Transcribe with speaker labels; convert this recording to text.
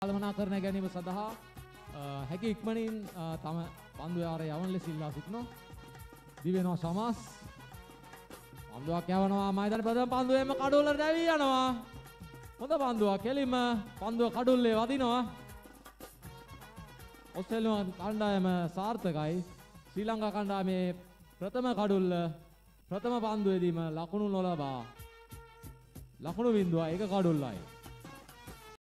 Speaker 1: කළමනා කරන ගැනීම සඳහා හැකි ඉක්මනින් තම පන්දුවේ ආරය යවන ලෙස ඉල්ලා සිටිනවා. දිවෙනවා සමස්. පන්දුවක් යවනවා මයිදාන ප්‍රථම පන්දුවේම කඩුල්ලට දැවී යනවා. හොඳ පන්දුවක් කෙලින්ම පන්දුව කඩුල්ලේ වදිනවා. ඔස්ට්‍රේලියානු කණ්ඩායම සාර්ථකයි. ශ්‍රී ලංකා කණ්ඩායමේ ප්‍රථම කඩුල්ල ප්‍රථම පන්දුවේදීම ලකුණු නොලබා ලකුණු බිඳුව එක කඩුල්ලයි.